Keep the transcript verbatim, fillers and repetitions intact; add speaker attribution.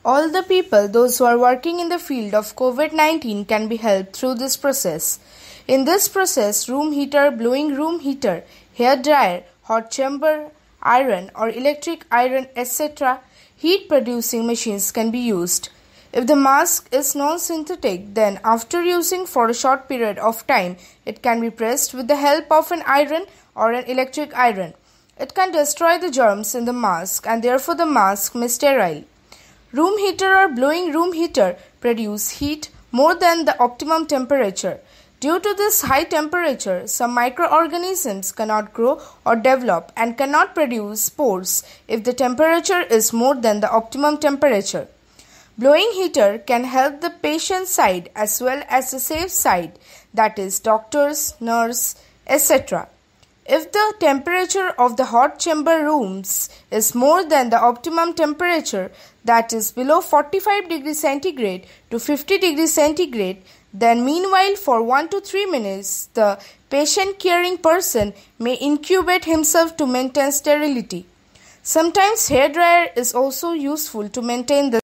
Speaker 1: All the people, those who are working in the field of COVID nineteen, can be helped through this process. In this process, room heater, blowing room heater, hair dryer, hot chamber iron or electric iron, et cetera heat producing machines can be used. If the mask is non-synthetic, then after using for a short period of time, it can be pressed with the help of an iron or an electric iron. It can destroy the germs in the mask and therefore the mask may sterile. Room heater or blowing room heater produce heat more than the optimum temperature. Due to this high temperature, some microorganisms cannot grow or develop and cannot produce spores if the temperature is more than the optimum temperature. Blowing heater can help the patient side as well as the safe side, that is doctors, nurse, et cetera. If the temperature of the hot chamber rooms is more than the optimum temperature, that is below forty-five degrees centigrade to fifty degrees centigrade, then meanwhile for one to three minutes, the patient caring person may incubate himself to maintain sterility. Sometimes hair dryer is also useful to maintain the